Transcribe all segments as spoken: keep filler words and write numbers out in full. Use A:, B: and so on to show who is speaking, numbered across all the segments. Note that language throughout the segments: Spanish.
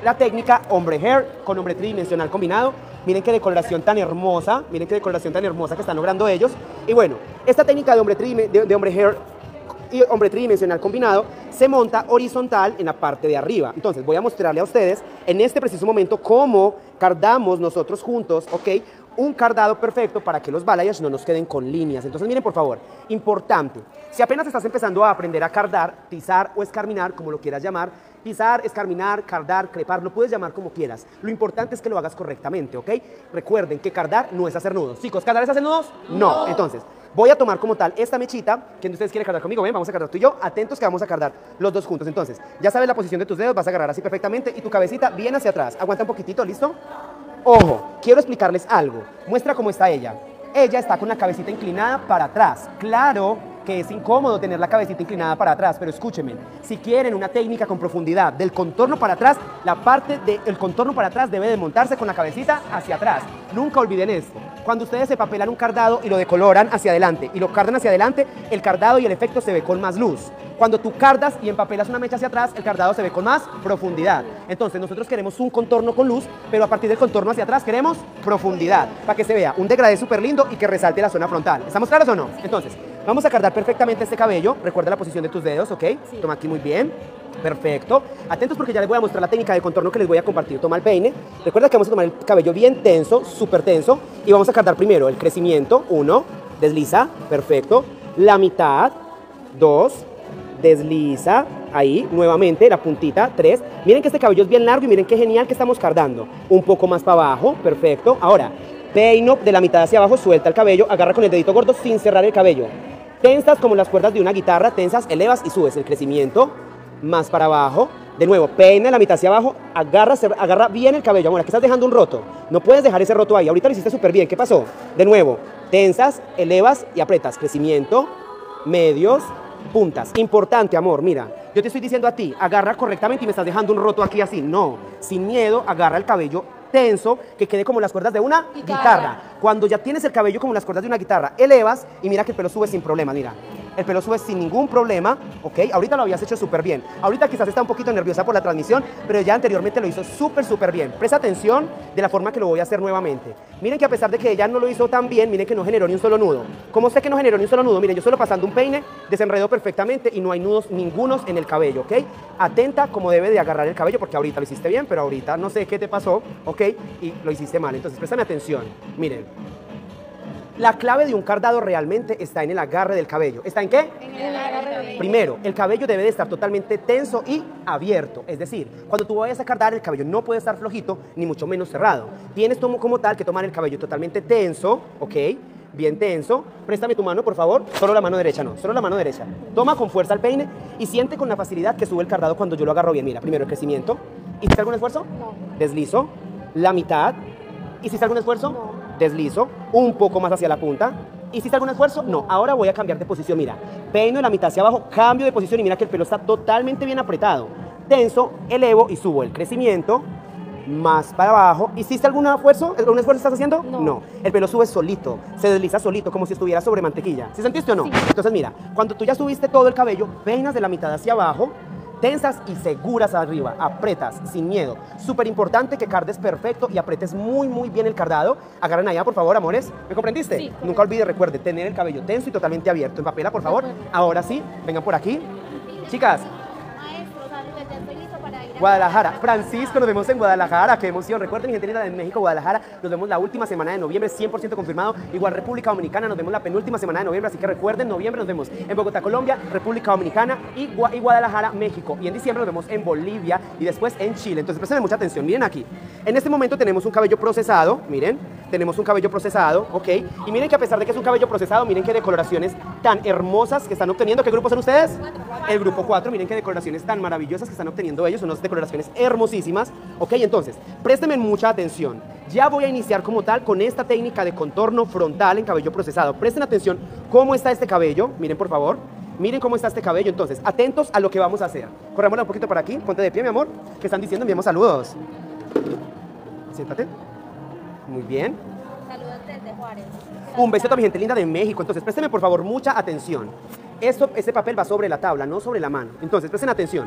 A: la técnica hombre hair con hombre tridimensional combinado. Miren qué decoloración tan hermosa, miren qué decoloración tan hermosa que están logrando ellos. Y bueno, esta técnica de hombre, de, de hombre hair y hombre tridimensional combinado se monta horizontal en la parte de arriba. Entonces voy a mostrarle a ustedes en este preciso momento cómo cardamos nosotros juntos, ¿ok? Un cardado perfecto para que los balayage no nos queden con líneas. Entonces miren por favor, importante, si apenas estás empezando a aprender a cardar, pisar o escarminar, como lo quieras llamar, pisar, escarminar, cardar, crepar, lo puedes llamar como quieras. Lo importante es que lo hagas correctamente, ¿ok? Recuerden que cardar no es hacer nudos. Chicos, ¿cardar es hacer nudos? No. no. Entonces, voy a tomar como tal esta mechita. ¿Quién de ustedes quiere cardar conmigo? Ven, vamos a cardar tú y yo. Atentos que vamos a cardar los dos juntos. Entonces, ya sabes la posición de tus dedos, vas a agarrar así perfectamente y tu cabecita bien hacia atrás. Aguanta un poquitito, ¿listo? Ojo, quiero explicarles algo. Muestra cómo está ella. Ella está con la cabecita inclinada para atrás. Claro que es incómodo tener la cabecita inclinada para atrás, pero escúchenme, si quieren una técnica con profundidad del contorno para atrás, la parte del contorno para atrás debe de montarse con la cabecita hacia atrás. Nunca olviden esto. Cuando ustedes se papelan un cardado y lo decoloran hacia adelante y lo cardan hacia adelante, el cardado y el efecto se ve con más luz. Cuando tú cardas y empapelas una mecha hacia atrás, el cardado se ve con más profundidad. Entonces nosotros queremos un contorno con luz, pero a partir del contorno hacia atrás queremos profundidad, para que se vea un degradé súper lindo y que resalte la zona frontal. ¿Estamos claros o no? Entonces, vamos a cardar perfectamente este cabello. Recuerda la posición de tus dedos, ¿ok? Sí. Toma aquí muy bien. Perfecto. Atentos porque ya les voy a mostrar la técnica de contorno que les voy a compartir. Toma el peine. Recuerda que vamos a tomar el cabello bien tenso, súper tenso. Y vamos a cardar primero el crecimiento. Uno. Desliza. Perfecto. La mitad. Dos. Desliza. Ahí. Nuevamente la puntita. Tres. Miren que este cabello es bien largo y miren qué genial que estamos cardando. Un poco más para abajo. Perfecto. Ahora, peino de la mitad hacia abajo. Suelta el cabello. Agarra con el dedito gordo sin cerrar el cabello. Tensas como las cuerdas de una guitarra. Tensas. Elevas y subes el crecimiento. Más para abajo, de nuevo, peina la mitad hacia abajo, agarra, agarra bien el cabello. Amor, aquí estás dejando un roto, no puedes dejar ese roto ahí, ahorita lo hiciste súper bien, ¿qué pasó? De nuevo, tensas, elevas y aprietas, crecimiento, medios, puntas. Importante, amor, mira, yo te estoy diciendo a ti, agarra correctamente y me estás dejando un roto aquí así, no, sin miedo, agarra el cabello tenso, que quede como las cuerdas de una guitarra. guitarra. Cuando ya tienes el cabello como las cuerdas de una guitarra, elevas y mira que el pelo sube sin problema, mira. El pelo sube sin ningún problema, ¿ok? Ahorita lo habías hecho súper bien. Ahorita quizás está un poquito nerviosa por la transmisión, pero ya anteriormente lo hizo súper, súper bien. Presta atención de la forma que lo voy a hacer nuevamente. Miren que a pesar de que ella no lo hizo tan bien, miren que no generó ni un solo nudo. ¿Cómo sé que no generó ni un solo nudo? Miren, yo solo pasando un peine, desenredó perfectamente y no hay nudos ningunos en el cabello, ¿ok? Atenta como debe de agarrar el cabello, porque ahorita lo hiciste bien, pero ahorita no sé qué te pasó, ¿ok? Y lo hiciste mal. Entonces, préstame atención. Miren. La clave de un cardado realmente está en el agarre del cabello. ¿Está en qué? En el agarre. Primero, el cabello debe de estar totalmente tenso y abierto. Es decir, cuando tú vayas a cardar, el cabello no puede estar flojito, ni mucho menos cerrado. Tienes como, como tal que tomar el cabello totalmente tenso, ¿ok? Bien tenso. Préstame tu mano, por favor. Solo la mano derecha, no. Solo la mano derecha. Toma con fuerza el peine y siente con la facilidad que sube el cardado cuando yo lo agarro bien. Mira, primero el crecimiento. ¿Hiciste algún esfuerzo? No. Deslizo. La mitad. ¿Hiciste algún esfuerzo? No. Deslizo, un poco más hacia la punta. ¿Hiciste algún esfuerzo? No, ahora voy a cambiar de posición, mira. Peino de la mitad hacia abajo, cambio de posición y mira que el pelo está totalmente bien apretado. Tenso, elevo y subo el crecimiento, más para abajo. ¿Hiciste algún esfuerzo? ¿Algún esfuerzo estás haciendo? No. No. El pelo sube solito, se desliza solito, como si estuviera sobre mantequilla. ¿Sí sentiste o no? Sí. Entonces mira, cuando tú ya subiste todo el cabello, peinas de la mitad hacia abajo, tensas y seguras arriba, apretas sin miedo. Súper importante que cardes perfecto y apretes muy muy bien el cardado. Agarren allá, por favor, amores. ¿Me comprendiste? Sí. Nunca olvide, recuerde, tener el cabello tenso y totalmente abierto. Empapela, por favor. Ahora sí, vengan por aquí. Chicas. Guadalajara. Francisco, nos vemos en Guadalajara, qué emoción. Recuerden, gente linda de México, Guadalajara, nos vemos la última semana de noviembre, cien por ciento confirmado. Igual República Dominicana, nos vemos la penúltima semana de noviembre, así que recuerden, noviembre nos vemos en Bogotá, Colombia, República Dominicana y, Gua y Guadalajara, México. Y en diciembre nos vemos en Bolivia y después en Chile. Entonces presten mucha atención, miren aquí. En este momento tenemos un cabello procesado, miren, tenemos un cabello procesado, ¿ok? Y miren que a pesar de que es un cabello procesado, miren qué decoloraciones tan hermosas que están obteniendo. ¿Qué grupo son ustedes? El grupo cuatro, miren qué decoloraciones tan maravillosas que están obteniendo ellos, son unas decoloraciones hermosísimas, ¿ok? Entonces, préstenme mucha atención. Ya voy a iniciar como tal con esta técnica de contorno frontal en cabello procesado. Presten atención cómo está este cabello, miren por favor. Miren cómo está este cabello, entonces, atentos a lo que vamos a hacer. Corrámosla un poquito por aquí, ponte de pie, mi amor. ¿Qué están diciendo? Enviamos saludos. Siéntate. Muy bien.
B: Saludos desde Juárez.
A: Un besito a mi gente linda de México. Entonces, préstenme por favor mucha atención. Esto, este papel va sobre la tabla, no sobre la mano. Entonces, presten atención.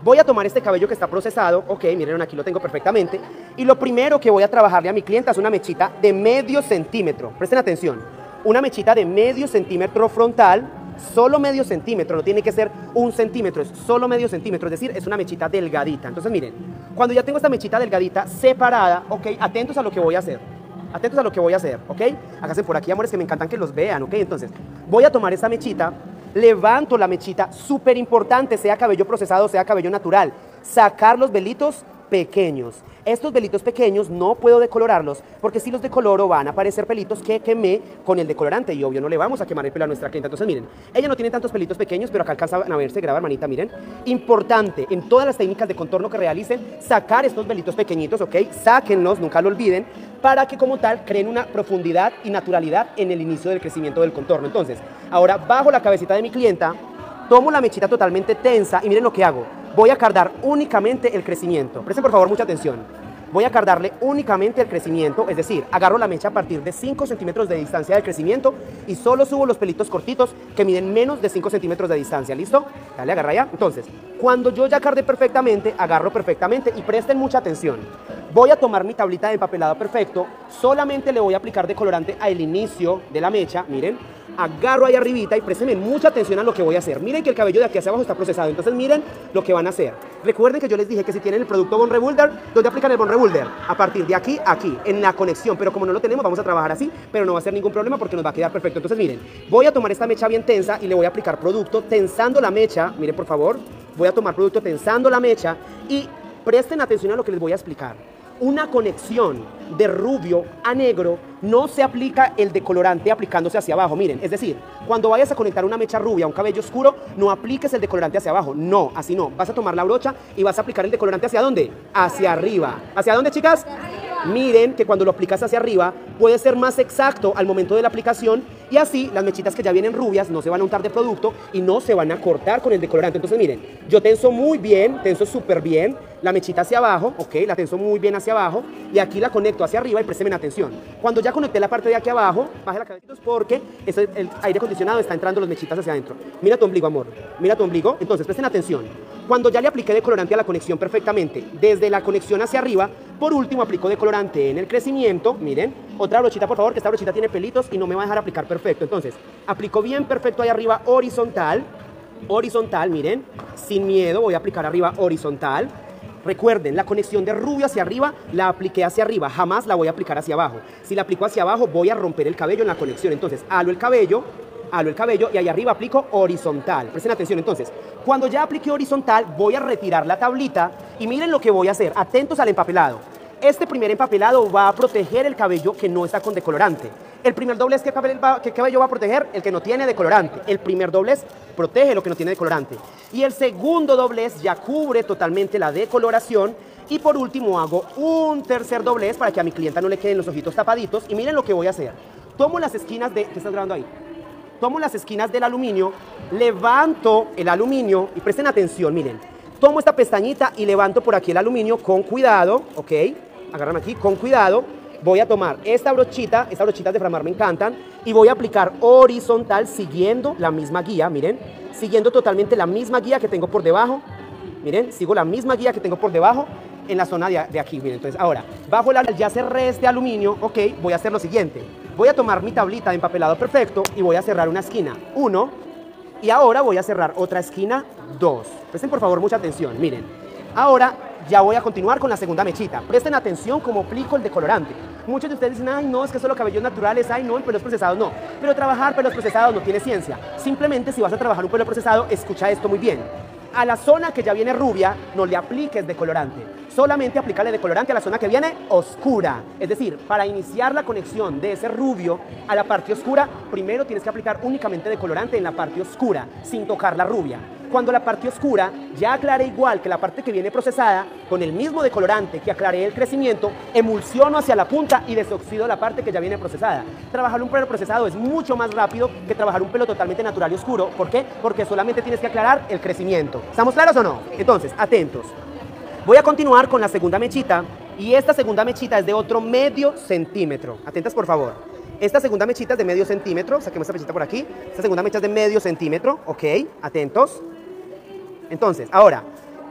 A: Voy a tomar este cabello que está procesado, ok, miren, aquí lo tengo perfectamente, y lo primero que voy a trabajarle a mi clienta es una mechita de medio centímetro. Presten atención, una mechita de medio centímetro frontal, solo medio centímetro, no tiene que ser un centímetro, es solo medio centímetro, es decir, es una mechita delgadita. Entonces miren, cuando ya tengo esta mechita delgadita separada, ok, atentos a lo que voy a hacer. Atentos a lo que voy a hacer, ¿ok? Háganse por aquí, amores, que me encantan que los vean, ¿ok? Entonces, voy a tomar esta mechita, levanto la mechita, súper importante, sea cabello procesado, sea cabello natural, sacar los velitos pequeños. Estos velitos pequeños no puedo decolorarlos, porque si los decoloro van a aparecer pelitos que quemé con el decolorante y obvio no le vamos a quemar el pelo a nuestra clienta. Entonces miren, ella no tiene tantos pelitos pequeños, pero acá alcanzan a verse, graba hermanita, miren. Importante, en todas las técnicas de contorno que realicen, sacar estos velitos pequeñitos, ¿ok? Sáquenlos, nunca lo olviden, para que como tal creen una profundidad y naturalidad en el inicio del crecimiento del contorno. Entonces, ahora bajo la cabecita de mi clienta, tomo la mechita totalmente tensa y miren lo que hago. Voy a cardar únicamente el crecimiento. Presten por favor mucha atención. Voy a cardarle únicamente el crecimiento, es decir, agarro la mecha a partir de cinco centímetros de distancia del crecimiento y solo subo los pelitos cortitos que miden menos de cinco centímetros de distancia, ¿listo? Dale, agarra ya. Entonces, cuando yo ya cardé perfectamente, agarro perfectamente y presten mucha atención. Voy a tomar mi tablita de empapelado perfecto, solamente le voy a aplicar decolorante al inicio de la mecha, miren. Agarro ahí arribita y préstenme mucha atención a lo que voy a hacer. Miren que el cabello de aquí hacia abajo está procesado, entonces miren lo que van a hacer. Recuerden que yo les dije que si tienen el producto Bond Rebuilder, ¿dónde aplican el Bond Rebuilder? A partir de aquí, aquí, en la conexión, pero como no lo tenemos vamos a trabajar así, pero no va a ser ningún problema porque nos va a quedar perfecto. Entonces miren, voy a tomar esta mecha bien tensa y le voy a aplicar producto tensando la mecha, miren por favor, voy a tomar producto tensando la mecha y presten atención a lo que les voy a explicar. Una conexión de rubio a negro no se aplica el decolorante aplicándose hacia abajo, miren, es decir, cuando vayas a conectar una mecha rubia a un cabello oscuro, no apliques el decolorante hacia abajo, no, así no, vas a tomar la brocha y vas a aplicar el decolorante ¿hacia dónde? Hacia arriba. ¿Hacia dónde, chicas? Miren que cuando lo aplicas hacia arriba puede ser más exacto al momento de la aplicación y así las mechitas que ya vienen rubias no se van a untar de producto y no se van a cortar con el decolorante. Entonces miren, yo tenso muy bien, tenso súper bien la mechita hacia abajo, ok, la tenso muy bien hacia abajo y aquí la conecto hacia arriba y presten atención. Cuando ya conecté la parte de aquí abajo, baje la cabeza porque ese, el aire acondicionado está entrando los mechitas hacia adentro. Mira tu ombligo, amor, mira tu ombligo. Entonces presten atención. Cuando ya le apliqué decolorante a la conexión perfectamente, desde la conexión hacia arriba, por último aplico decolorante en el crecimiento, miren, otra brochita por favor, que esta brochita tiene pelitos y no me va a dejar aplicar perfecto. Entonces, aplico bien perfecto ahí arriba horizontal, horizontal, miren, sin miedo, voy a aplicar arriba horizontal. Recuerden, la conexión de rubio hacia arriba la apliqué hacia arriba, jamás la voy a aplicar hacia abajo. Si la aplico hacia abajo voy a romper el cabello en la conexión, entonces halo el cabello, halo el cabello y ahí arriba aplico horizontal. Presten atención entonces, cuando ya apliqué horizontal voy a retirar la tablita y miren lo que voy a hacer, atentos al empapelado. Este primer empapelado va a proteger el cabello que no está con decolorante. El primer doblez, ¿qué cabello va a proteger? El que no tiene decolorante. El primer doblez protege lo que no tiene decolorante. Y el segundo doblez ya cubre totalmente la decoloración. Y por último hago un tercer doblez para que a mi clienta no le queden los ojitos tapaditos. Y miren lo que voy a hacer. Tomo las esquinas de... ¿Qué estás grabando ahí? Tomo las esquinas del aluminio, levanto el aluminio y presten atención, miren. Tomo esta pestañita y levanto por aquí el aluminio con cuidado, ¿ok? Agárrame aquí, con cuidado. Voy a tomar esta brochita, estas brochitas de Framar me encantan, y voy a aplicar horizontal siguiendo la misma guía, miren, siguiendo totalmente la misma guía que tengo por debajo, miren, sigo la misma guía que tengo por debajo en la zona de, de aquí, miren. Entonces ahora, bajo la, ya cerré este aluminio, ok, voy a hacer lo siguiente, voy a tomar mi tablita de empapelado perfecto y voy a cerrar una esquina, uno, y ahora voy a cerrar otra esquina, dos. Presten por favor mucha atención, miren, ahora ya voy a continuar con la segunda mechita. Presten atención cómo aplico el decolorante. Muchos de ustedes dicen, ay no, es que solo cabellos naturales, ay no, el pelos procesados no. Pero trabajar pelos procesados no tiene ciencia. Simplemente si vas a trabajar un pelo procesado, escucha esto muy bien. A la zona que ya viene rubia, no le apliques decolorante. Solamente aplícale decolorante a la zona que viene oscura. Es decir, para iniciar la conexión de ese rubio a la parte oscura, primero tienes que aplicar únicamente decolorante en la parte oscura, sin tocar la rubia. Cuando la parte oscura ya aclaré igual que la parte que viene procesada, con el mismo decolorante que aclaré el crecimiento, emulsiono hacia la punta y desoxido la parte que ya viene procesada. Trabajar un pelo procesado es mucho más rápido que trabajar un pelo totalmente natural y oscuro. ¿Por qué? Porque solamente tienes que aclarar el crecimiento. ¿Estamos claros o no? Entonces, atentos. Voy a continuar con la segunda mechita y esta segunda mechita es de otro medio centímetro. Atentas por favor. Esta segunda mechita es de medio centímetro, saquemos esta mechita por aquí. Esta segunda mecha es de medio centímetro, ok, atentos. Entonces, ahora,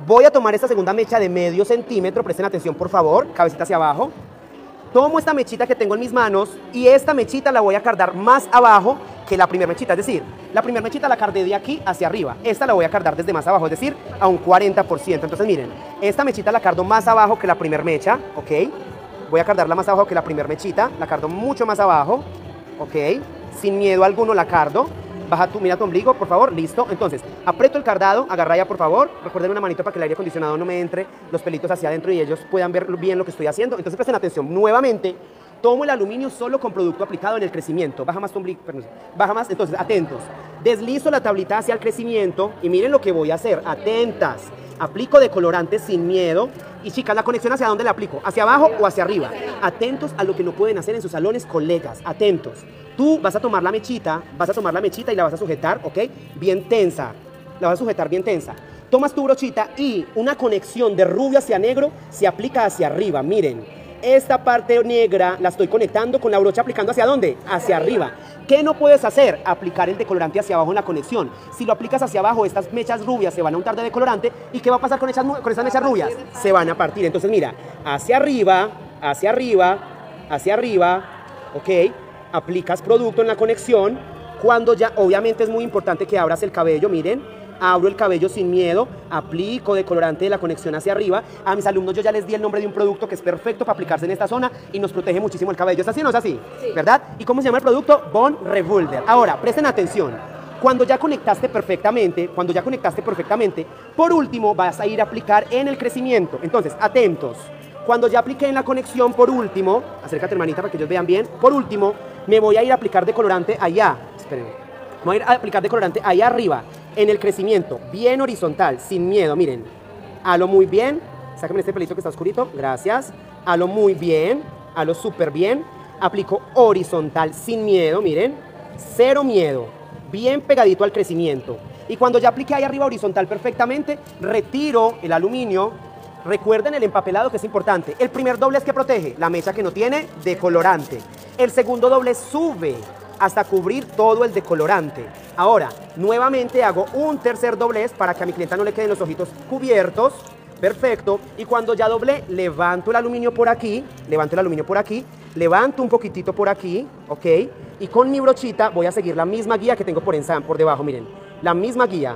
A: Voy a tomar esta segunda mecha de medio centímetro, presten atención por favor, cabecita hacia abajo. Tomo esta mechita que tengo en mis manos y esta mechita la voy a cardar más abajo que la primera mechita, es decir, la primera mechita la cardé de aquí hacia arriba, esta la voy a cardar desde más abajo, es decir, a un cuarenta por ciento. Entonces miren, esta mechita la cardo más abajo que la primera mecha, ¿ok? Voy a cardarla más abajo que la primera mechita, la cardo mucho más abajo, ¿ok? Sin miedo alguno la cardo. Baja tu, mira tu ombligo, por favor, listo. Entonces, aprieto el cardado, agarra ya, por favor. Recuerden una manito para que el aire acondicionado no me entre los pelitos hacia adentro y ellos puedan ver bien lo que estoy haciendo. Entonces, presten atención. Nuevamente, tomo el aluminio solo con producto aplicado en el crecimiento. Baja más tu ombligo, perdón, baja más. Entonces, atentos. Deslizo la tablita hacia el crecimiento y miren lo que voy a hacer. Atentas. Aplico decolorante sin miedo. Y chicas, ¿la conexión hacia dónde la aplico? ¿Hacia abajo o hacia arriba? Atentos a lo que no pueden hacer en sus salones, colegas. Atentos. Tú vas a tomar la mechita, vas a tomar la mechita y la vas a sujetar, ¿ok? Bien tensa. La vas a sujetar bien tensa. Tomas tu brochita y una conexión de rubio hacia negro se aplica hacia arriba. Miren, esta parte negra la estoy conectando con la brocha aplicando ¿hacia dónde? Hacia arriba. ¿Qué no puedes hacer? Aplicar el decolorante hacia abajo en la conexión. Si lo aplicas hacia abajo, estas mechas rubias se van a untar de decolorante. ¿Y qué va a pasar con esas, con esas mechas rubias? Se van a partir. Entonces mira, hacia arriba, hacia arriba, hacia arriba, ¿ok? Aplicas producto en la conexión. Cuando ya, obviamente es muy importante que abras el cabello, miren. Abro el cabello sin miedo, aplico decolorante de la conexión hacia arriba. A mis alumnos yo ya les di el nombre de un producto que es perfecto para aplicarse en esta zona y nos protege muchísimo el cabello. ¿Es así o no es así? Sí. ¿Verdad? ¿Y cómo se llama el producto? Bond Revolver. Ahora, presten atención. Cuando ya conectaste perfectamente, cuando ya conectaste perfectamente, por último vas a ir a aplicar en el crecimiento. Entonces, atentos. Cuando ya apliqué en la conexión, por último, acércate hermanita para que ellos vean bien, por último, me voy a ir a aplicar decolorante allá. Espérenme. Me voy a ir a aplicar decolorante allá arriba. En el crecimiento, bien horizontal, sin miedo, miren. Halo muy bien, sáquenme este pelito que está oscurito, gracias. Halo muy bien, halo súper bien. Aplico horizontal, sin miedo, miren. Cero miedo, bien pegadito al crecimiento. Y cuando ya apliqué ahí arriba horizontal perfectamente, retiro el aluminio. Recuerden el empapelado que es importante. El primer doblez que protege, la mecha que no tiene decolorante. El segundo doblez sube hasta cubrir todo el decolorante. Ahora, nuevamente hago un tercer doblez para que a mi clienta no le queden los ojitos cubiertos. Perfecto. Y cuando ya doblé, levanto el aluminio por aquí, levanto el aluminio por aquí, levanto un poquitito por aquí, ¿ok? Y con mi brochita voy a seguir la misma guía que tengo por, encima, por debajo, miren. La misma guía.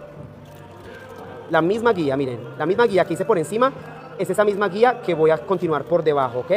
A: La misma guía, miren. La misma guía que hice por encima es esa misma guía que voy a continuar por debajo, ¿ok?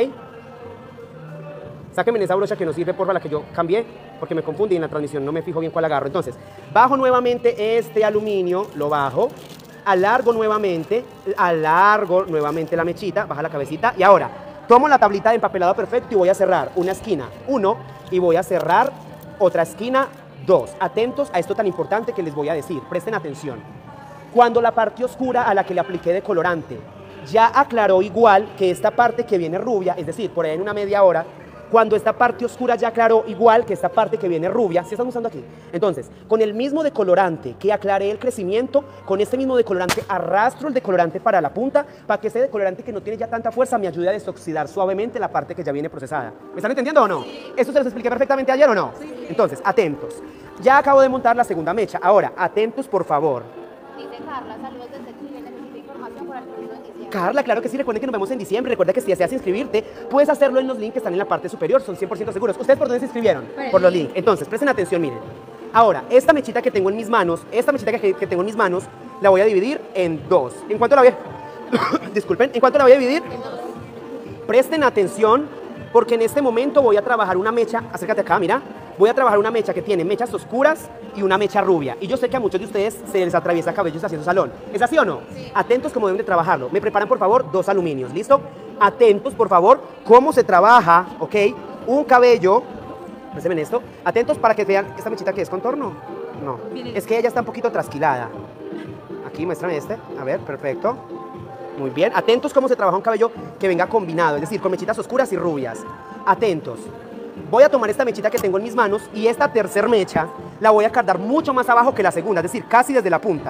A: Sáquenme esa brocha que no sirve, porfa, la que yo cambié, porque me confundí en la transmisión, no me fijo bien cuál agarro. Entonces, bajo nuevamente este aluminio, lo bajo, alargo nuevamente, alargo nuevamente la mechita, baja la cabecita, y ahora, tomo la tablita de empapelado perfecto y voy a cerrar una esquina, uno, y voy a cerrar otra esquina, dos. Atentos a esto tan importante que les voy a decir, presten atención. Cuando la parte oscura a la que le apliqué decolorante ya aclaró igual que esta parte que viene rubia, es decir, por ahí en una media hora, cuando esta parte oscura ya aclaró igual que esta parte que viene rubia, ¿sí están usando aquí? Entonces, con el mismo decolorante que aclaré el crecimiento, con este mismo decolorante arrastro el decolorante para la punta, para que ese decolorante que no tiene ya tanta fuerza me ayude a desoxidar suavemente la parte que ya viene procesada. ¿Me están entendiendo o no? Sí. ¿Esto se los expliqué perfectamente ayer o no? Sí. Entonces, atentos. Ya acabo de montar la segunda mecha. Ahora, atentos por favor.
B: Dice Carla, saludos desde Chile, necesito información para el curso en diciembre.
A: Carla, claro que sí, recuerden que nos vemos en diciembre. Recuerda que si deseas inscribirte, puedes hacerlo en los links que están en la parte superior, son cien por ciento seguros. ¿Ustedes por dónde se inscribieron? Por, por los links. Entonces, presten atención, miren. Ahora, esta mechita que tengo en mis manos, esta mechita que, que tengo en mis manos, la voy a dividir en dos. ¿En cuánto la voy a... Disculpen, ¿en cuánto la voy a dividir? En dos. Presten atención, porque en este momento voy a trabajar una mecha, acércate acá, mira. Voy a trabajar una mecha que tiene mechas oscuras y una mecha rubia. Y yo sé que a muchos de ustedes se les atraviesa cabellos hacia su salón. ¿Es así o no? Sí. Atentos como deben de trabajarlo. Me preparan, por favor, dos aluminios. ¿Listo? Atentos, por favor, cómo se trabaja, ¿ok? Un cabello. Préstame esto. Atentos para que vean esta mechita que es contorno. No. Es que ella está un poquito trasquilada. Aquí, muéstrame este. A ver, perfecto. Muy bien. Atentos cómo se trabaja un cabello que venga combinado. Es decir, con mechitas oscuras y rubias. Atentos. Voy a tomar esta mechita que tengo en mis manos y esta tercer mecha la voy a cardar mucho más abajo que la segunda, es decir, casi desde la punta.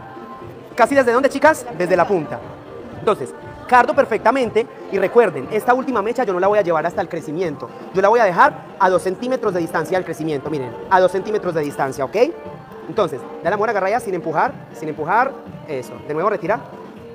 A: ¿Casi desde dónde, chicas? Desde la punta. Entonces, cardo perfectamente y recuerden, esta última mecha yo no la voy a llevar hasta el crecimiento. Yo la voy a dejar a dos centímetros de distancia del crecimiento, miren, a dos centímetros de distancia, ¿ok? Entonces, dale amor, agarra ya sin empujar, sin empujar, eso. De nuevo, retira.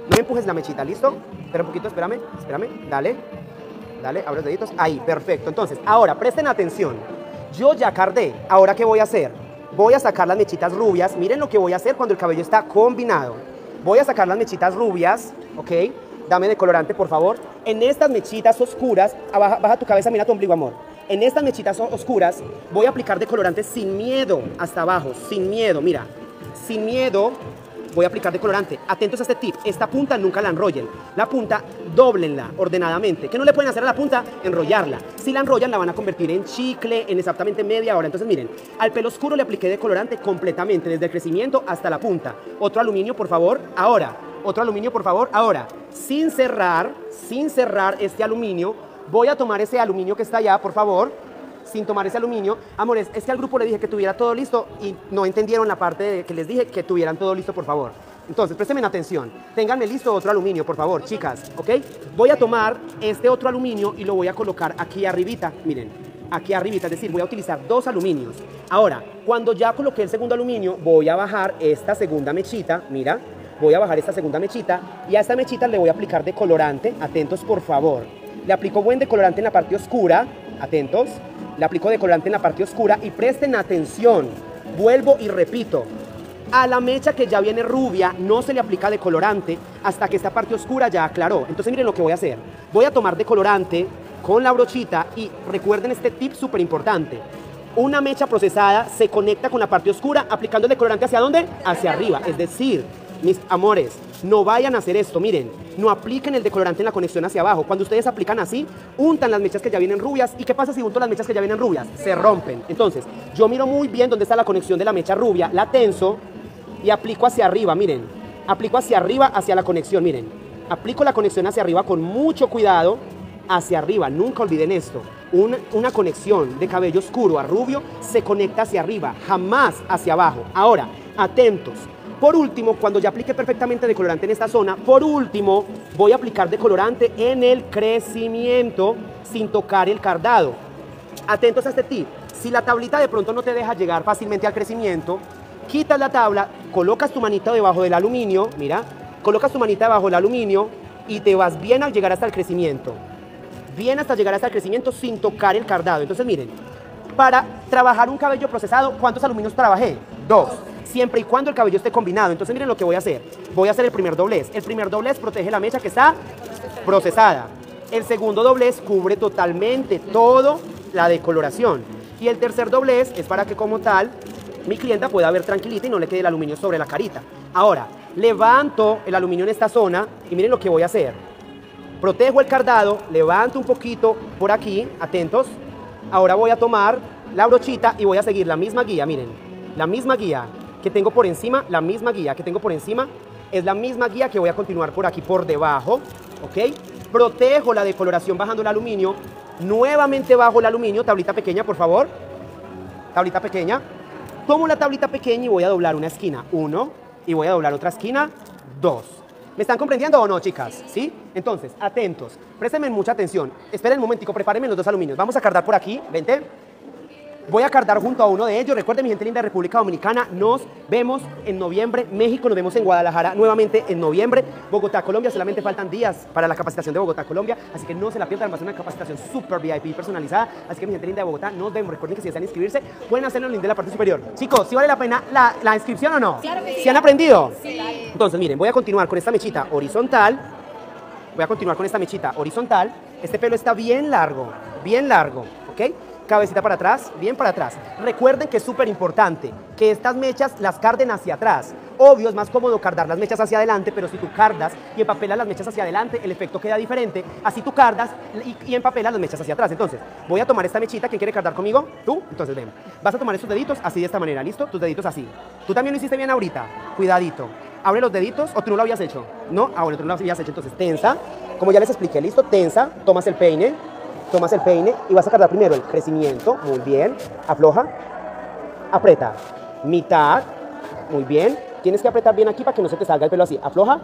A: No me empujes la mechita, ¿listo? Espera un poquito, espérame, espérame, dale. Dale, abre los deditos, ahí, perfecto. Entonces, ahora, presten atención. Yo ya cardé, ¿ahora qué voy a hacer? Voy a sacar las mechitas rubias. Miren lo que voy a hacer cuando el cabello está combinado. Voy a sacar las mechitas rubias, ¿ok? Dame decolorante, por favor. En estas mechitas oscuras, baja, baja tu cabeza, mira tu ombligo, amor. En estas mechitas oscuras voy a aplicar decolorante sin miedo, hasta abajo, sin miedo, mira. Sin miedo voy a aplicar decolorante. Atentos a este tip, esta punta nunca la enrollen. La punta, dóblenla ordenadamente. ¿Qué no le pueden hacer a la punta? Enrollarla. Si la enrollan, la van a convertir en chicle en exactamente media hora. Entonces, miren, al pelo oscuro le apliqué decolorante completamente, desde el crecimiento hasta la punta. Otro aluminio, por favor, ahora. Otro aluminio, por favor, ahora. Sin cerrar, sin cerrar este aluminio, voy a tomar ese aluminio que está allá, por favor. Sin tomar ese aluminio. Amores, es que al grupo le dije que tuviera todo listo y no entendieron la parte de que les dije que tuvieran todo listo, por favor. Entonces, préstenme atención. Ténganme listo otro aluminio, por favor, chicas, ¿ok? Voy a tomar este otro aluminio y lo voy a colocar aquí arribita, miren, aquí arribita, es decir, voy a utilizar dos aluminios. Ahora, cuando ya coloqué el segundo aluminio, voy a bajar esta segunda mechita, mira, voy a bajar esta segunda mechita y a esta mechita le voy a aplicar decolorante, atentos por favor. Le aplico buen decolorante en la parte oscura, atentos. Le aplico decolorante en la parte oscura y presten atención. Vuelvo y repito. A la mecha que ya viene rubia no se le aplica decolorante hasta que esta parte oscura ya aclaró. Entonces miren lo que voy a hacer. Voy a tomar decolorante con la brochita y recuerden este tip súper importante. Una mecha procesada se conecta con la parte oscura aplicando el decolorante ¿hacia dónde? Hacia arriba. Es decir, mis amores, no vayan a hacer esto, miren, no apliquen el decolorante en la conexión hacia abajo. Cuando ustedes aplican así, untan las mechas que ya vienen rubias. ¿Y qué pasa si unto las mechas que ya vienen rubias? Se rompen. Entonces, yo miro muy bien dónde está la conexión de la mecha rubia, la tenso y aplico hacia arriba, miren. Aplico hacia arriba, hacia la conexión, miren. Aplico la conexión hacia arriba con mucho cuidado, hacia arriba. Nunca olviden esto. Una, una conexión de cabello oscuro a rubio se conecta hacia arriba, jamás hacia abajo. Ahora, atentos. Por último, cuando ya aplique perfectamente decolorante en esta zona, por último, voy a aplicar decolorante en el crecimiento sin tocar el cardado. Atentos a este tip. Si la tablita de pronto no te deja llegar fácilmente al crecimiento, quitas la tabla, colocas tu manita debajo del aluminio, mira, colocas tu manita debajo del aluminio y te vas bien al llegar hasta el crecimiento. Bien hasta llegar hasta el crecimiento sin tocar el cardado. Entonces, miren, para trabajar un cabello procesado, ¿cuántos aluminios trabajé? Dos. Siempre y cuando el cabello esté combinado. Entonces miren lo que voy a hacer. Voy a hacer el primer doblez. El primer doblez protege la mecha que está procesada. El segundo doblez cubre totalmente todo la decoloración. Y el tercer doblez es para que como tal mi clienta pueda ver tranquilita y no le quede el aluminio sobre la carita. Ahora, levanto el aluminio en esta zona y miren lo que voy a hacer. Protejo el cardado, levanto un poquito por aquí, atentos. Ahora voy a tomar la brochita y voy a seguir la misma guía, miren. La misma guía que tengo por encima, la misma guía que tengo por encima, es la misma guía que voy a continuar por aquí por debajo, ¿ok? Protejo la decoloración bajando el aluminio, nuevamente bajo el aluminio, tablita pequeña, por favor, tablita pequeña, tomo la tablita pequeña y voy a doblar una esquina, uno, y voy a doblar otra esquina, dos. ¿Me están comprendiendo o no, chicas? ¿Sí? Entonces, atentos, préstenme mucha atención, esperen un momentico, prepárenme los dos aluminios, vamos a cardar por aquí, vente. Voy a cardar junto a uno de ellos. Recuerden, mi gente linda de República Dominicana, nos vemos en noviembre. México, nos vemos en Guadalajara nuevamente en noviembre. Bogotá, Colombia, solamente faltan días para la capacitación de Bogotá, Colombia. Así que no se la pierdan, va a ser una capacitación súper V I P personalizada. Así que mi gente linda de Bogotá, nos vemos. Recuerden que si desean inscribirse, pueden hacerlo en el link de la parte superior. Chicos, ¿sí vale la pena la, la inscripción o no?
B: Claro que sí.
A: ¿Sí han aprendido?
B: Sí.
A: Entonces, miren, voy a continuar con esta mechita horizontal. Voy a continuar con esta mechita horizontal. Este pelo está bien largo, bien largo, ¿ok? Cabecita para atrás, bien para atrás. Recuerden que es súper importante que estas mechas las carden hacia atrás. Obvio, es más cómodo cardar las mechas hacia adelante, pero si tú cardas y empapelas las mechas hacia adelante, el efecto queda diferente. Así tú cardas y, y empapelas las mechas hacia atrás. Entonces, voy a tomar esta mechita. ¿Quién quiere cardar conmigo? ¿Tú? Entonces, ven. Vas a tomar estos deditos así de esta manera, ¿listo? Tus deditos así. Tú también lo hiciste bien ahorita. Cuidadito. Abre los deditos, ¿o tú no lo habías hecho? ¿No? Ah, bueno, tú no lo habías hecho. Entonces, tensa. Como ya les expliqué, ¿listo? Tensa. Tomas el peine. Tomas el peine y vas a cardar primero el crecimiento, muy bien, afloja, aprieta, mitad, muy bien, tienes que apretar bien aquí para que no se te salga el pelo así, afloja,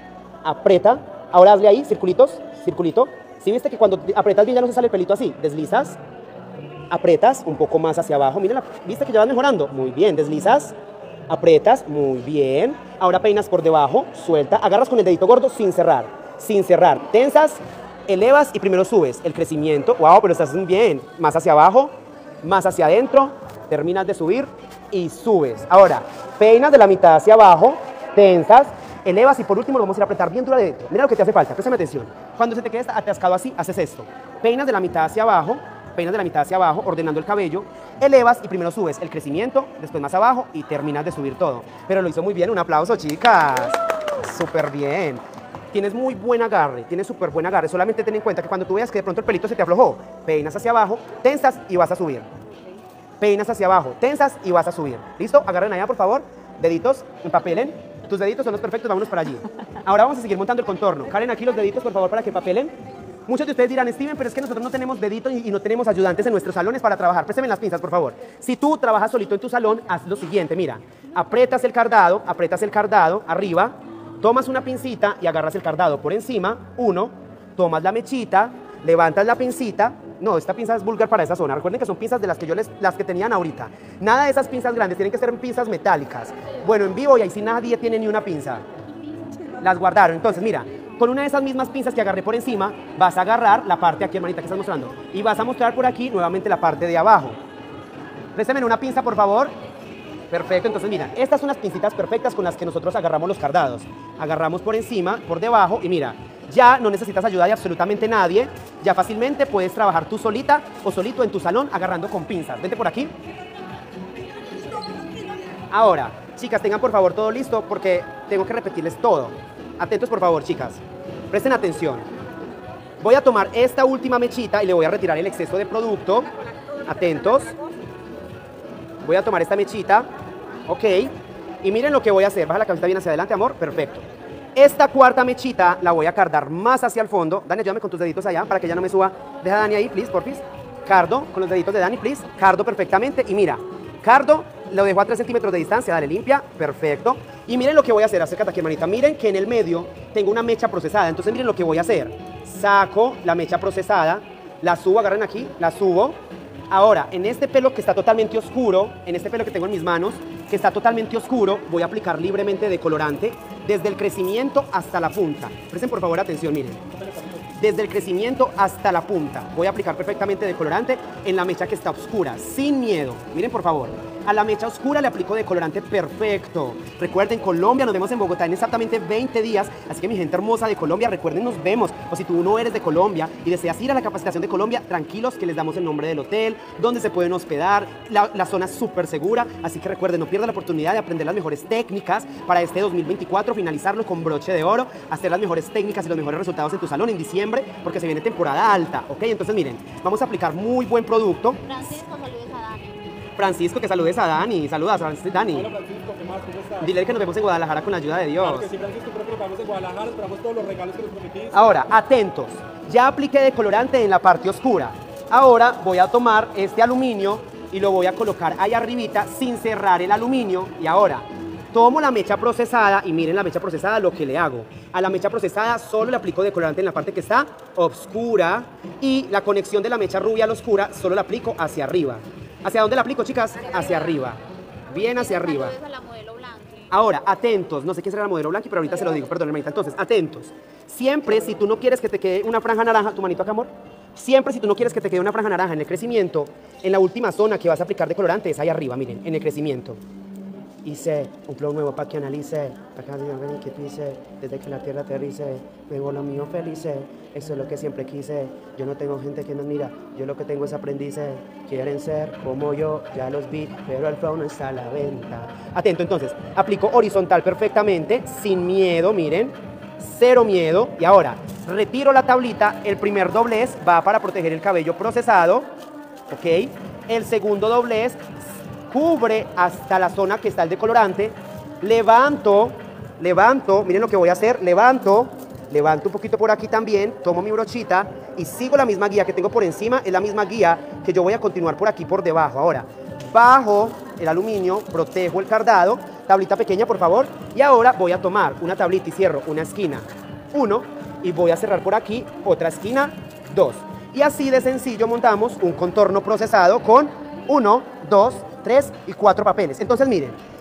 A: aprieta, ahora hazle ahí, circulitos, circulito, ¿sí viste que cuando apretas bien ya no se sale el pelito así? Deslizas, apretas un poco más hacia abajo, mira, ¿viste que ya vas mejorando? Muy bien, deslizas, aprietas, muy bien. Ahora peinas por debajo, suelta, agarras con el dedito gordo sin cerrar, sin cerrar. Tensas, elevas y primero subes. El crecimiento, wow, pero estás muy bien. Más hacia abajo, más hacia adentro, terminas de subir y subes. Ahora, peinas de la mitad hacia abajo, tensas, elevas y por último lo vamos a ir a apretar bien duro adentro. Mira lo que te hace falta, préstame atención. Cuando se te quede atascado así, haces esto. Peinas de la mitad hacia abajo, peinas de la mitad hacia abajo, ordenando el cabello, elevas y primero subes el crecimiento, después más abajo y terminas de subir todo. Pero lo hizo muy bien, un aplauso, chicas. Súper bien. Tienes muy buen agarre, tienes súper buen agarre. Solamente ten en cuenta que cuando tú veas que de pronto el pelito se te aflojó, peinas hacia abajo, tensas y vas a subir. Peinas hacia abajo, tensas y vas a subir. ¿Listo? Agarren allá, por favor. Deditos, empapelen. Tus deditos son los perfectos, vámonos para allí. Ahora vamos a seguir montando el contorno. Karen, aquí los deditos, por favor, para que empapelen. Muchos de ustedes dirán, Steven, pero es que nosotros no tenemos deditos y no tenemos ayudantes en nuestros salones para trabajar. Préstame las pinzas, por favor. Si tú trabajas solito en tu salón, haz lo siguiente, mira. Aprietas el cardado, aprietas el cardado arriba, tomas una pincita y agarras el cardado por encima, uno, tomas la mechita, levantas la pincita. No, esta pinza es vulgar para esa zona. Recuerden que son pinzas de las que yo les, las que tenían ahorita. Nada de esas pinzas grandes, tienen que ser pinzas metálicas. Bueno, en vivo y ahí sí nadie tiene ni una pinza. Las guardaron. Entonces, mira, con una de esas mismas pinzas que agarré por encima, vas a agarrar la parte aquí, hermanita, que estás mostrando. Y vas a mostrar por aquí nuevamente la parte de abajo. Préstame una pinza, por favor. Perfecto, entonces mira, estas son las pincitas perfectas con las que nosotros agarramos los cardados. Agarramos por encima, por debajo y mira, ya no necesitas ayuda de absolutamente nadie. Ya fácilmente puedes trabajar tú solita o solito en tu salón agarrando con pinzas. Vente por aquí. Ahora, chicas, tengan por favor todo listo porque tengo que repetirles todo. Atentos por favor, chicas. Presten atención. Voy a tomar esta última mechita y le voy a retirar el exceso de producto. Atentos. Voy a tomar esta mechita. Ok. Y miren lo que voy a hacer. Baja la cabeza bien hacia adelante, amor. Perfecto. Esta cuarta mechita la voy a cardar más hacia el fondo. Dani, ayúdame con tus deditos allá para que ya no me suba. Deja a Dani ahí, please, porfis. Cardo con los deditos de Dani, please. Cardo perfectamente. Y mira, cardo, lo dejo a tres centímetros de distancia. Dale, limpia. Perfecto. Y miren lo que voy a hacer. Acércate aquí, hermanita. Miren que en el medio tengo una mecha procesada. Entonces miren lo que voy a hacer. Saco la mecha procesada. La subo, agarren aquí. La subo. Ahora, en este pelo que está totalmente oscuro, en este pelo que tengo en mis manos, que está totalmente oscuro, voy a aplicar libremente decolorante desde el crecimiento hasta la punta. Presten por favor atención, miren. Desde el crecimiento hasta la punta. Voy a aplicar perfectamente decolorante en la mecha que está oscura, sin miedo. Miren por favor. A la mecha oscura le aplico decolorante perfecto. Recuerden, Colombia, nos vemos en Bogotá en exactamente veinte días. Así que mi gente hermosa de Colombia, recuerden, nos vemos. O si tú no eres de Colombia y deseas ir a la capacitación de Colombia, tranquilos que les damos el nombre del hotel, donde se pueden hospedar. La, la zona es súper segura. Así que recuerden, no pierdan la oportunidad de aprender las mejores técnicas para este dos mil veinticuatro, finalizarlo con broche de oro, hacer las mejores técnicas y los mejores resultados en tu salón en diciembre, porque se viene temporada alta, ¿ok? Entonces miren, vamos a aplicar muy buen producto.
B: Francisco, saludes a Dani.
A: Francisco, que saludes a Dani. Saludas, Dani.
C: Hola Francisco, ¿qué más? ¿Cómo estás?
A: Dile que nos vemos en Guadalajara con la ayuda de Dios.
C: Claro que sí, Francisco, creo que nos vamos en Guadalajara, esperamos todos los regalos que nos prometiste.
A: Ahora, atentos. Ya apliqué decolorante en la parte oscura. Ahora voy a tomar este aluminio y lo voy a colocar ahí arribita sin cerrar el aluminio. Y ahora, tomo la mecha procesada y miren la mecha procesada lo que le hago. A la mecha procesada solo le aplico decolorante en la parte que está oscura y la conexión de la mecha rubia a la oscura solo la aplico hacia arriba. ¿Hacia dónde la aplico, chicas? Hacia arriba. Bien hacia arriba.
B: Saludes a la modelo Blanqui.
A: Ahora, atentos. No sé quién será la modelo Blanqui, pero ahorita se lo digo. Perdón, hermanita. Entonces, atentos. Siempre, si tú no quieres que te quede una franja naranja, tu manito acá, amor. Siempre, si tú no quieres que te quede una franja naranja en el crecimiento, en la última zona que vas a aplicar decolorante es ahí arriba, miren, en el crecimiento. Hice un flow nuevo para que analice, para que ven que pise, desde que la tierra aterrice, vengo lo mío felices, eso es lo que siempre quise, yo no tengo gente que me mira, yo lo que tengo es aprendices, quieren ser como yo, ya los vi, pero el flow no está a la venta. Atento entonces, aplico horizontal perfectamente, sin miedo, miren, cero miedo, y ahora retiro la tablita, el primer doblez va para proteger el cabello procesado, ok, el segundo doblez cubre hasta la zona que está el decolorante, levanto, levanto, miren lo que voy a hacer, levanto, levanto un poquito por aquí también, tomo mi brochita y sigo la misma guía que tengo por encima, es la misma guía que yo voy a continuar por aquí por debajo. Ahora, bajo el aluminio, protejo el cardado, tablita pequeña por favor, y ahora voy a tomar una tablita y cierro una esquina, uno, y voy a cerrar por aquí otra esquina, dos. Y así de sencillo montamos un contorno procesado con uno, dos, tres y cuatro papeles. Entonces miren,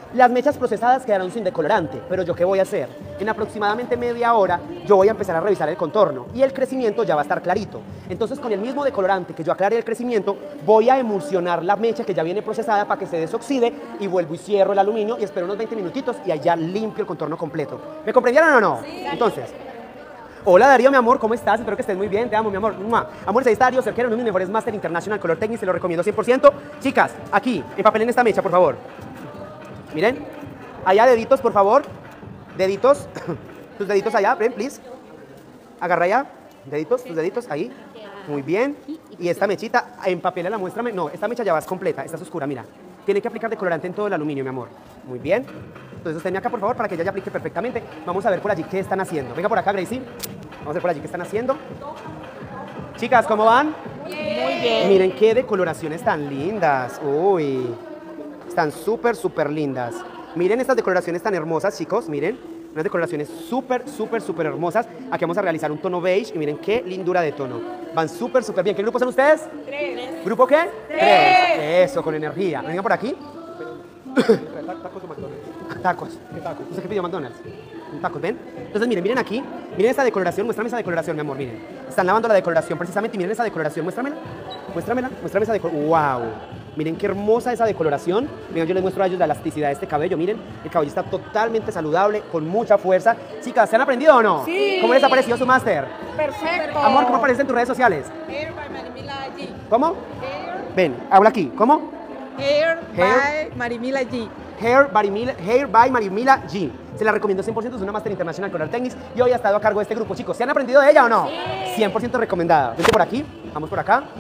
A: Las mechas procesadas quedaron sin decolorante, pero ¿yo qué voy a hacer? En aproximadamente media hora yo voy a empezar a revisar el contorno y el crecimiento ya va a estar clarito. Entonces con el mismo decolorante que yo aclaré el crecimiento, voy a emulsionar la mecha que ya viene procesada para que se desoxide y vuelvo y cierro el aluminio y espero unos veinte minutitos y allá limpio el contorno completo. ¿Me comprendieron o no? Sí. Entonces, hola Darío, mi amor, ¿cómo estás? Espero que estés muy bien, te amo, mi amor. ¡Mua! Amor, soy Darío, cerquero, uno de mis mejores Master International Color Technique, se lo recomiendo cien por ciento. Chicas, aquí, empapelen esta mecha, por favor. Miren, allá deditos, por favor. Deditos, tus deditos allá, ven, please. Agarra allá, deditos, tus deditos, ahí. Muy bien. Y esta mechita, empapélala, muéstrame. No, esta mecha ya va completa, esta es oscura, mira. Tiene que aplicar decolorante en todo el aluminio, mi amor. Muy bien. Entonces, sostenme acá, por favor, para que ella ya aplique perfectamente. Vamos a ver por allí qué están haciendo. Venga por acá, Gracie. Vamos a ver por allí qué están haciendo. Chicas, ¿cómo van?
B: Muy bien.
A: Miren qué decoloraciones tan lindas. Uy, están súper, súper lindas. Miren estas decoloraciones tan hermosas, chicos. Miren, unas decoloraciones súper, súper, súper hermosas. Aquí vamos a realizar un tono beige y miren qué lindura de tono. Van súper, súper bien. ¿Qué grupo son ustedes?
B: Tres.
A: ¿Grupo qué?
B: Tres.
A: Tres. Eso, con energía. Vengan por aquí.
C: Tacos de McDonald's.
A: Tacos.
C: ¿Qué tacos?
A: ¿Usted qué pidió McDonald's? Un tacos, ¿ven? Entonces, miren, miren aquí. Miren esta decoloración. Muéstrame esa decoloración, mi amor, miren. Están lavando la decoloración precisamente y miren esa decoloración. Muéstramela. Muéstramela. Muéstrame esa decoloración. ¡Wow! Miren qué hermosa esa decoloración. Miren, yo les muestro a ellos la elasticidad de este cabello. Miren, el cabello está totalmente saludable, con mucha fuerza. Chicas, ¿se han aprendido o no?
B: Sí.
A: ¿Cómo les ha parecido su máster?
B: Perfecto.
A: Amor, ¿cómo aparece en tus redes sociales?
B: Hair by Marimila G.
A: ¿Cómo?
B: Hair,
A: Ven, habla aquí. ¿Cómo?
B: hair,
A: Hair.
B: by Marimila G.
A: Hair by, Mila, Hair by Marimila G. Se la recomiendo cien por ciento, es una Master International Color Techniques y hoy ha estado a cargo de este grupo. Chicos, ¿se han aprendido de ella o no?
B: Sí.
A: cien por ciento recomendada. Vente por aquí, vamos por acá.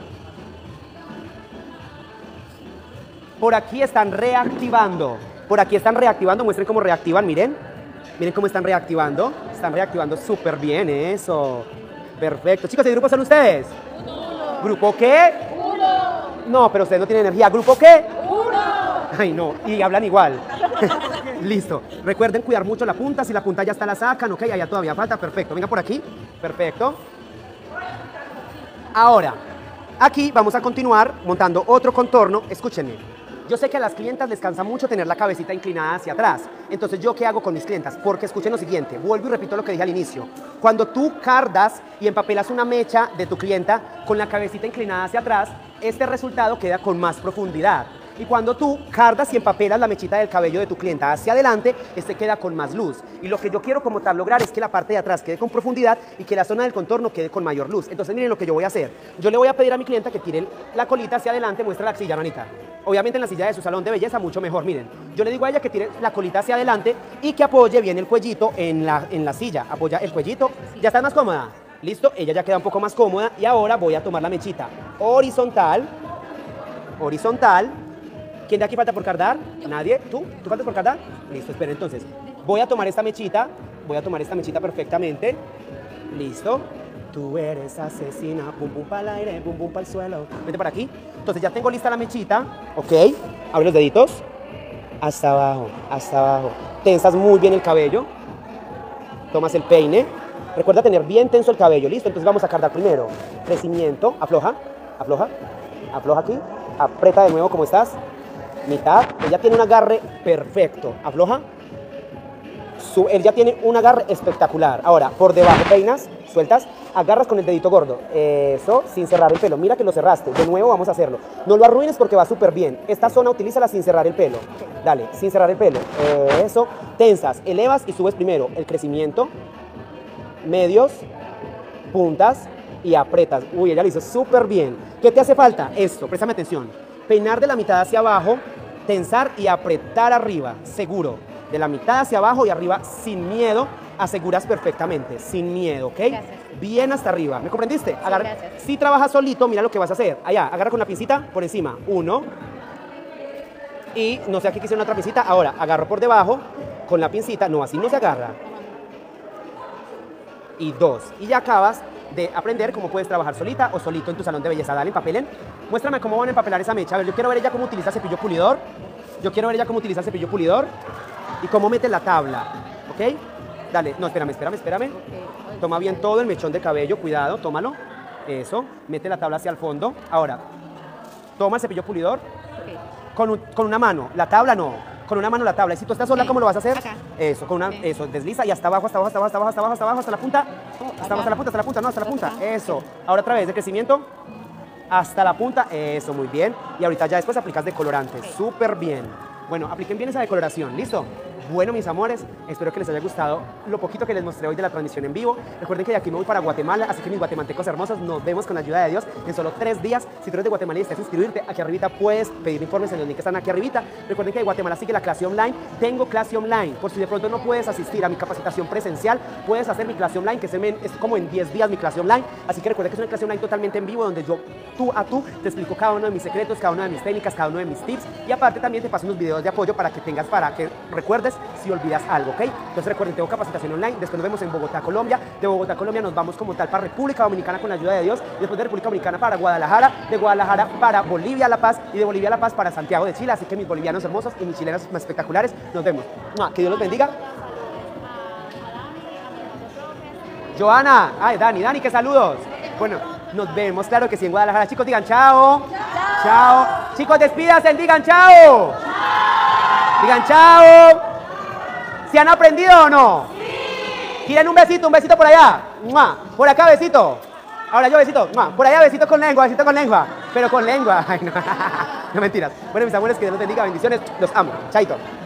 A: Por aquí están reactivando. Por aquí están reactivando, muestren cómo reactivan, miren. Miren cómo están reactivando. Están reactivando súper bien, eso. Perfecto. Chicos, ¿qué grupo son ustedes? Uno. ¿Grupo qué? Uno. No, pero ustedes no tienen energía. ¿Grupo qué? Uno. Ay, no, y hablan igual. Listo. Recuerden cuidar mucho la punta. Si la punta ya está, la sacan. Ok, allá todavía falta. Perfecto. Venga por aquí. Perfecto. Ahora, aquí vamos a continuar montando otro contorno. Escúchenme. Yo sé que a las clientas les cansa mucho tener la cabecita inclinada hacia atrás. Entonces, ¿yo qué hago con mis clientas? Porque escuchen lo siguiente. Vuelvo y repito lo que dije al inicio. Cuando tú cardas y empapelas una mecha de tu clienta con la cabecita inclinada hacia atrás, este resultado queda con más profundidad. Y cuando tú cardas y empapelas la mechita del cabello de tu clienta hacia adelante, este queda con más luz. Y lo que yo quiero como tal lograr es que la parte de atrás quede con profundidad y que la zona del contorno quede con mayor luz. Entonces miren lo que yo voy a hacer. Yo le voy a pedir a mi clienta que tire la colita hacia adelante, muestra la silla, manita. Obviamente en la silla de su salón de belleza mucho mejor, miren. Yo le digo a ella que tire la colita hacia adelante y que apoye bien el cuellito en la, en la silla. Apoya el cuellito. ¿Ya estás más cómoda? Listo, ella ya queda un poco más cómoda y ahora voy a tomar la mechita horizontal. Horizontal. ¿Quién de aquí falta por cardar? ¿Nadie? ¿Tú? ¿Tú faltas por cardar? Listo, espera, entonces. Voy a tomar esta mechita. Voy a tomar esta mechita perfectamente. Listo. Tú eres asesina. Pum, pum para el aire, pum, pum para el suelo. Vete por aquí. Entonces ya tengo lista la mechita. Ok. Abre los deditos. Hasta abajo, hasta abajo. Tensas muy bien el cabello. Tomas el peine. Recuerda tener bien tenso el cabello. Listo, entonces vamos a cardar primero. Crecimiento. Afloja, afloja. Afloja aquí. Aprieta de nuevo como estás. Mitad, ella tiene un agarre perfecto. Afloja. Su, él ya tiene un agarre espectacular. Ahora, por debajo peinas, sueltas, agarras con el dedito gordo. Eso, sin cerrar el pelo. Mira que lo cerraste. De nuevo vamos a hacerlo. No lo arruines porque va súper bien. Esta zona utilízala sin cerrar el pelo. Dale, sin cerrar el pelo. Eso. Tensas, elevas y subes primero el crecimiento. Medios, puntas y apretas. Uy, ella lo hizo súper bien. ¿Qué te hace falta? Esto, préstame atención. Peinar de la mitad hacia abajo, tensar y apretar arriba, seguro. De la mitad hacia abajo y arriba, sin miedo, aseguras perfectamente, sin miedo, ¿ok?
B: Gracias.
A: Bien hasta arriba, ¿me comprendiste?
B: Sí,
A: Agarra,
B: gracias.
A: si trabajas solito, mira lo que vas a hacer. Allá, agarra con la pincita por encima, uno. Y no sé, aquí quise una otra pincita, ahora agarro por debajo, con la pincita, no, así no se agarra. Y dos, y ya acabas de aprender cómo puedes trabajar solita o solito en tu salón de belleza. Dale, empapelen. Muéstrame cómo van a empapelar esa mecha. A ver, yo quiero ver ella cómo utiliza cepillo pulidor. Yo quiero ver ella cómo utiliza cepillo pulidor y cómo mete la tabla. ¿Ok? Dale, no, espérame, espérame, espérame. Toma bien todo el mechón de cabello, cuidado, tómalo. Eso, mete la tabla hacia el fondo. Ahora, toma el cepillo pulidor con, un- con una mano. La tabla no. con una mano la tabla. Y si tú estás sola, ¿cómo lo vas a hacer?
B: Acá.
A: Eso, con una, eso, desliza y hasta abajo, hasta abajo, hasta abajo, hasta abajo, hasta abajo, hasta abajo, hasta la punta. Hasta, hasta la punta, hasta la punta, no, hasta la punta. Eso. Ahora otra vez de crecimiento. Hasta la punta, eso, muy bien. Y ahorita ya después aplicas decolorante, súper bien. Bueno, apliquen bien esa decoloración, ¿listo? Bueno, mis amores, espero que les haya gustado lo poquito que les mostré hoy de la transmisión en vivo. Recuerden que de aquí me voy para Guatemala, así que mis guatemaltecos hermosos, nos vemos con la ayuda de Dios en solo tres días. Si tú eres de Guatemala y deseas inscribirte, aquí arribita puedes pedir informes en los links que están aquí arribita. Recuerden que de Guatemala sigue la clase online. Tengo clase online, por si de pronto no puedes asistir a mi capacitación presencial, puedes hacer mi clase online, que es, en, es como en diez días mi clase online. Así que recuerden que es una clase online totalmente en vivo, donde yo, tú a tú, te explico cada uno de mis secretos, cada una de mis técnicas, cada uno de mis tips. Y aparte también te paso unos videos de apoyo para que tengas, para que recuerdes si olvidas algo, ¿ok? Entonces recuerden, tengo capacitación online, después nos vemos en Bogotá, Colombia. De Bogotá, Colombia nos vamos como tal para República Dominicana con la ayuda de Dios. Y después de República Dominicana para Guadalajara, de Guadalajara para Bolivia, La Paz, y de Bolivia, La Paz para Santiago de Chile. Así que mis bolivianos hermosos y mis chilenos más espectaculares, nos vemos. Que Dios los bendiga. Joana, ay, Dani, Dani, qué saludos. Bueno, nos vemos, claro que sí, en Guadalajara. Chicos, digan chao. Chao. Chao. Chicos, despídanse, digan chao. Digan chao. ¿Se han aprendido o no? Sí. Quieren un besito, un besito por allá. ¡Mua! Por acá, besito. Ahora yo, besito. ¡Mua! Por allá, besito con lengua, besito con lengua. Pero con lengua. Ay, no. No mentiras. Bueno, mis amores, que Dios los bendiga. Bendiciones. Los amo. Chaito.